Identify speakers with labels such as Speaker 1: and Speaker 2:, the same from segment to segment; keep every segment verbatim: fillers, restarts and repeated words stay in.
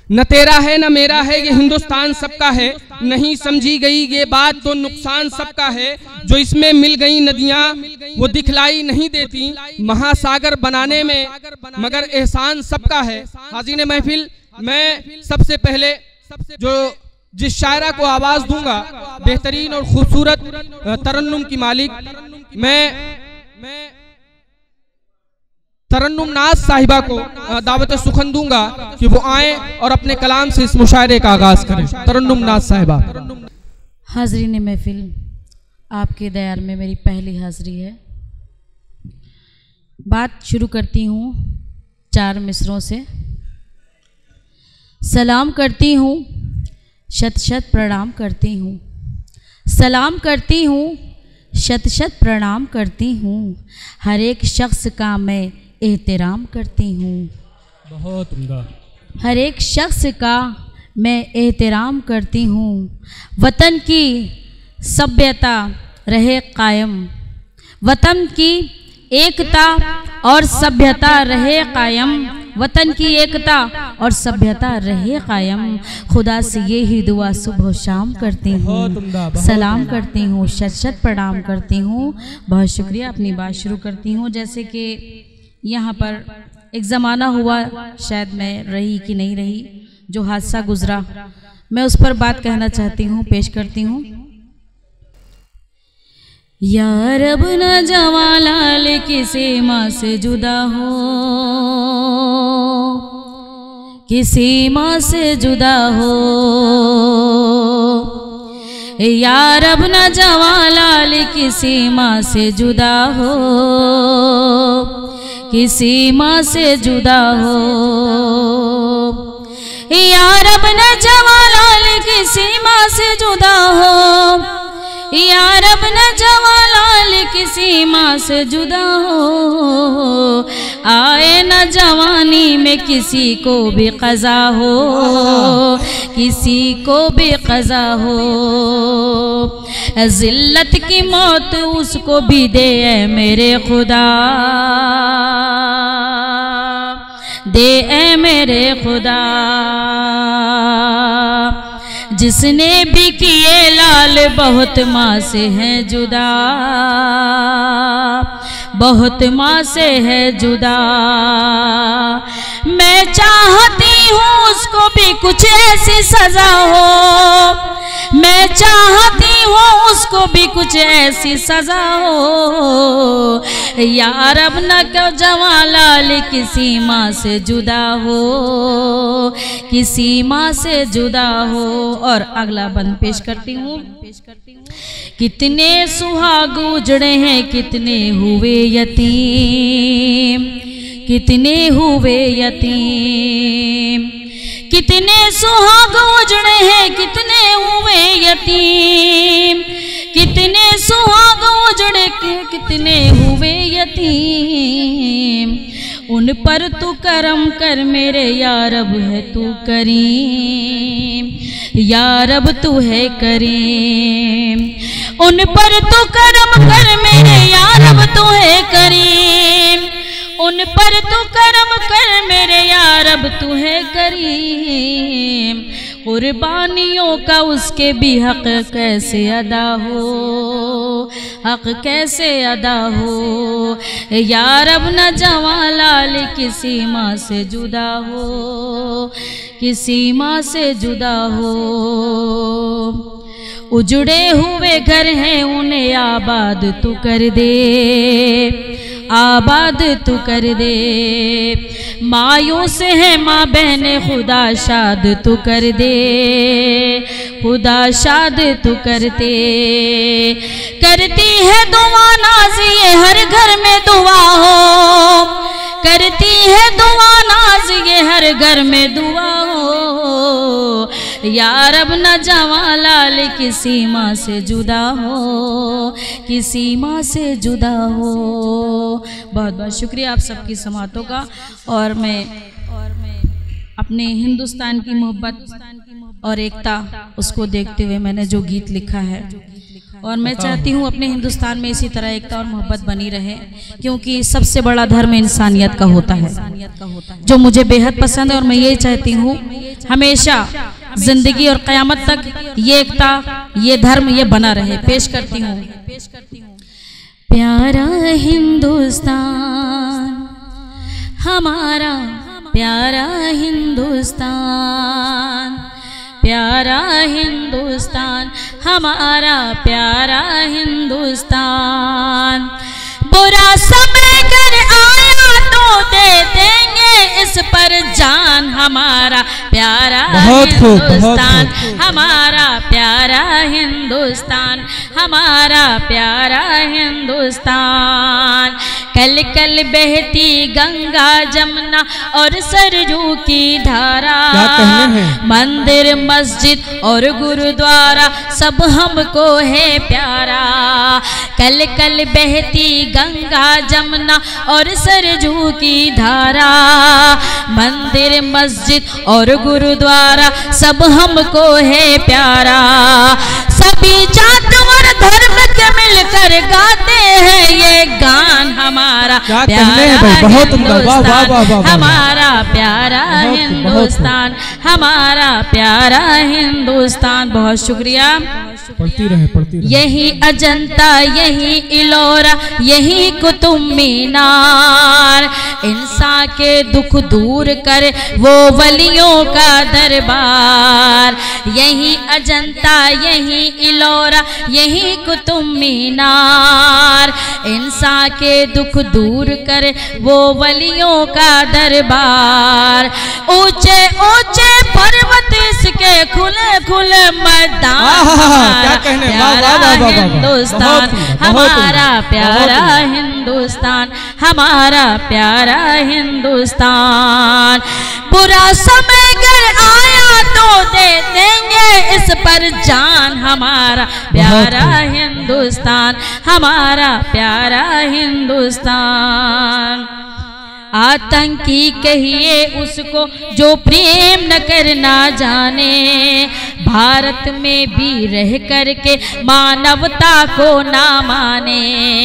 Speaker 1: न तेरा है न मेरा है ये हिंदुस्तान सबका है, नहीं समझी गई ये बात तो नुकसान सबका है। जो इसमें मिल गई नदियां वो दिखलाई नहीं देती, महासागर बनाने में मगर एहसान सबका है। हाज़रीन महफिल, मैं सबसे पहले जो जिस शायरा को आवाज दूंगा, बेहतरीन और खूबसूरत तरन्नुम की मालिक, मैं तरन्नुम नाज साहिबा को दावत सुखन दूंगा कि वो आए और अपने कलाम से इस मुशायरे का आगाज करें। तरन्नुम नाज साहिबा।
Speaker 2: हाज़रीन महफिल, आपके दयार में मेरी पहली हाज़री है। बात शुरू करती हूँ चार मिसरों से। सलाम करती हूँ, शत शत प्रणाम करती हूँ, सलाम करती हूँ, शत शत प्रणाम करती हूँ, हर एक शख्स का मैं एहतराम करती हूँ।
Speaker 1: बहुत उम्दा।
Speaker 2: हर एक शख्स का मैं एहतराम करती हूँ। वतन की सभ्यता रहे कायम, वतन की एकता और सभ्यता रहे कायम, वतन की एकता और सभ्यता रहे कायम। खुदा से ये ही दुआ सुबह शाम करती हूँ, सलाम करती हूँ, शत शत प्रणाम करती हूँ। बहुत शुक्रिया। अपनी बात शुरू करती हूँ। जैसे कि यहाँ पर एक ज़माना हुआ, शायद मैं रही कि नहीं रही, जो हादसा गुजरा, मैं उस पर बात कहना चाहती हूँ, पेश करती हूँ। या रब न जवालाल किसी माँ से जुदा हो, किसी माँ से जुदा हो, या रब न जवालाल किसी माँ से जुदा हो, किसी माँ से जुदा हो, या रब न जवालाल किसी माँ से जुदा हो, या रब न जवालाल किसी माँ से जुदा हो। आए न जवानी में किसी को भी क़ज़ा हो, किसी को भी क़ज़ा हो, ज़िल्लत की मौत उसको भी दे ऐ मेरे खुदा, दे ऐ मेरे खुदा। जिसने भी किए लाल बहुत माँ से है जुदा, बहुत माँ से है जुदा। मैं चाहती हूँ उसको भी कुछ ऐसी सजा हो, मैं चाहती हूँ उसको भी कुछ ऐसी सजा हो। या रब न क्यों जवालाल किसी माँ से जुदा हो, किसी माँ से जुदा हो। और अगला बंद पेश करती हूँ। कितने सुहाग उजड़े हैं, कितने हुए यतीम, कितने हुए यतीम, कितने सुहाग उजड़े हैं, कितने हुए यतीम, कितने सुहाग उजड़े कितने हुए यतीम। उन पर तू करम कर मेरे या रब है तू करीम, या रब तू है करीम। उन पर तू करम कर मेरे या रब तू है करीम, उन पर तू करम कर मेरे या रब तू है करीम। कुर्बानियों का उसके भी हक कैसे अदा हो, हक कैसे अदा हो। या रब न जवालाल किसी माँ से जुदा हो, किसी माँ से जुदा हो। उजड़े हुए घर हैं उन्हें आबाद तू कर दे, आबाद तू कर दे। मायूस है माँ बहने खुदा शाद तू कर दे, खुदा शाद तू करते। करती है दुआ नाज ये हर घर में दुआ हो, करती है दुआ नाज ये हर घर में दुआ हो। या रब न जवालाल किसी माँ से जुदा हो, किसी माँ से जुदा हो। बहुत बहुत शुक्रिया आप सबकी समातों का। और मैं और मैं अपने हिंदुस्तान की मोहब्बत और एकता उसको देखते हुए मैंने जो गीत लिखा है, और मैं चाहती हूँ अपने हिंदुस्तान में इसी तरह एकता और मोहब्बत बनी रहे, क्योंकि सबसे बड़ा धर्म इंसानियत का होता है, जो मुझे बेहद पसंद है। और मैं ये चाहती हूँ हमेशा जिंदगी और क़यामत तक ये एकता, ये धर्म, ये बना रहे। पेश करती हूँ प्यारा हिंदुस्तान हमारा, प्यारा हिंदुस्तान, प्यारा हिंदुस्तान हमारा, प्यारा हिंदुस्तान। बुरा समय कर आया तो दे देंगे इस पर जान, हमारा प्यारा हिंदुस्तान, हमारा प्यारा हिंदुस्तान, हमारा प्यारा हिंदुस्तान। कल कल बहती गंगा जमुना और सरयू की धारा, मंदिर मस्जिद और गुरुद्वारा सब हमको है प्यारा। कल कल बहती गंगा जमुना और सरयू की धारा, मंदिर मस्जिद और गुरुद्वारा सब हमको है प्यारा। सभी जात और धर्म के मिलकर गाते हैं ये गान, हमारा प्यारा हिंदुस्तान, हमारा प्यारा हिंदुस्तान, हमारा प्यारा हिंदुस्तान। बहुत शुक्रिया।
Speaker 1: पढ़ती रहे, पढ़ती रहे।
Speaker 2: यही अजंता, यही इलोरा, यही कुतुब मीनार, इंसान के दुख दूर कर वो वलियों का दरबार। यही अजंता, यही इलोरा, यही कुतुब मीनार, इंसान के दुख दूर कर वो वलियों का दरबार। ऊंचे ऊंचे पर्वत इसके खुले खुले मैदान, प्यारा हिंदुस्तान, हमारा प्यारा हिंदुस्तान, हमारा प्यारा हिंदुस्तान। बुरा समय अगर आया तो दे देंगे इस पर जान, हमारा प्यारा हिंदुस्तान, हमारा प्यारा हिंदुस्तान। आतंकी कहिए उसको जो प्रेम न करना जाने, भारत में भी रह करके मानवता को ना माने।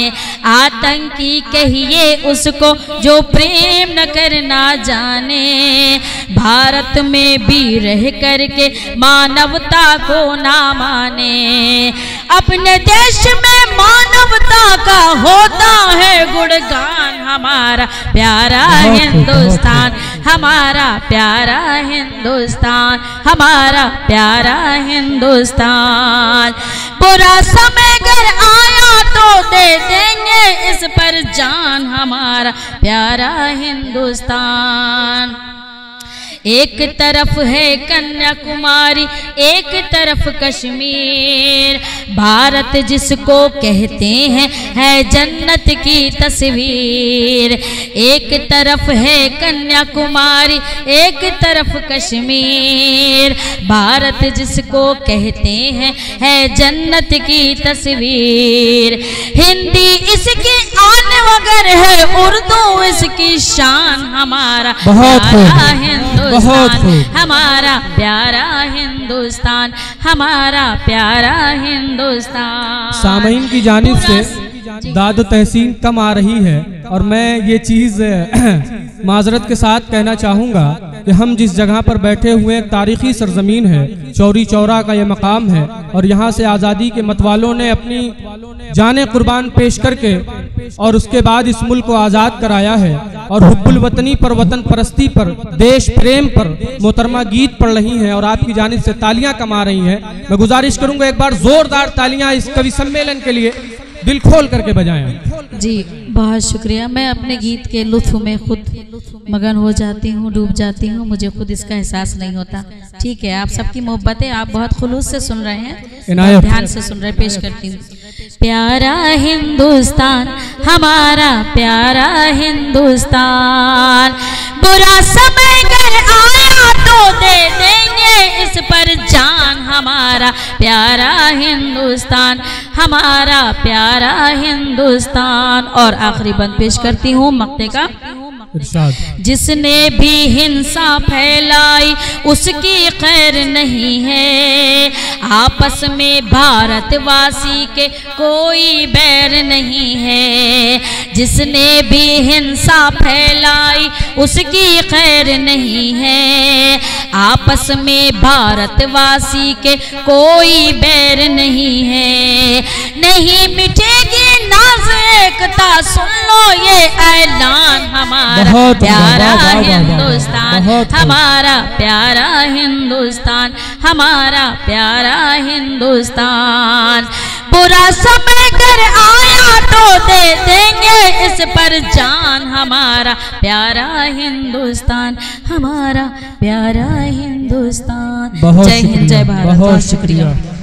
Speaker 2: आतंकी कहिए उसको जो प्रेम न करना जाने, भारत में भी रह करके मानवता को ना माने। अपने देश में मानवता का होता है गुणगान, हमारा प्यारा हिंदुस्तान, हमारा प्यारा हिंदुस्तान, हमारा प्यारा हिंदुस्तान। बुरा समय अगर आया तो दे देंगे इस पर जान, हमारा प्यारा हिंदुस्तान। एक तरफ है कन्याकुमारी, एक तरफ कश्मीर, भारत जिसको कहते हैं है जन्नत की तस्वीर। एक तरफ है कन्याकुमारी, एक तरफ कश्मीर, भारत जिसको कहते हैं है जन्नत की तस्वीर। हिंदी इसकी आन वगर है, उर्दू इसकी शान, हमारा प्यारा हिंदुस्तान, हमारा प्यारा हिंदुस्तान, हमारा प्यारा हिंदुस्तान।
Speaker 1: सामईन की जानिब से दाद तहसीन कम आ रही है और मैं ये चीज़ माजरत के साथ कहना चाहूँगा कि हम जिस जगह पर बैठे हुए एक तारीखी सरजमीन है, चौरी चौरा का ये मकाम है और यहाँ से आज़ादी के मतवालों ने अपनी जाने कुर्बान पेश करके और उसके बाद इस मुल्क को आज़ाद कराया है। और हुब्बुल वतनी पर, वतन परस्ती पर, देश प्रेम पर मोहतरमा गीत पढ़ रही हैं और आपकी जानिब से तालियां कमा रही हैं। मैं गुजारिश करूंगा एक बार जोरदार तालियां इस कवि सम्मेलन के लिए दिल खोल करके बजाएं।
Speaker 2: जी बहुत शुक्रिया। मैं अपने गीत के लुत्फ में खुद मगन हो जाती हूँ, डूब जाती हूँ, मुझे खुद इसका एहसास नहीं होता। ठीक है, आप सबकी मोहब्बतें आप बहुत खुलूस से सुन रहे हैं, ध्यान से सुन रहे। पेश करती हूँ। प्यारा हिंदुस्तान, हमारा प्यारा हिंदुस्तान, बुरा समय अगर आया तो दे देंगे इस पर जान, हमारा प्यारा हिंदुस्तान, हमारा प्यारा हिंदुस्तान। और आखिरी बंद पेश करती हूँ मक्ते का। जिसने भी हिंसा फैलाई उसकी खैर नहीं है, आपस में भारतवासी के कोई बैर नहीं है। जिसने भी हिंसा फैलाई उसकी खैर नहीं है, आपस में भारतवासी के कोई बैर नहीं है, नहीं मिटेगी नाज एकता, सुन लो ये ऐलान हमारा प्यारा हिंदुस्तान, हमारा प्यारा हिंदुस्तान, हमारा प्यारा हिंदुस्तान। बुरा समय कर आया तो दे देंगे इस पर जान, हमारा प्यारा हिंदुस्तान, हमारा प्यारा हिंदुस्तान। जय हिंद, जय भारत।
Speaker 1: बहुत शुक्रिया।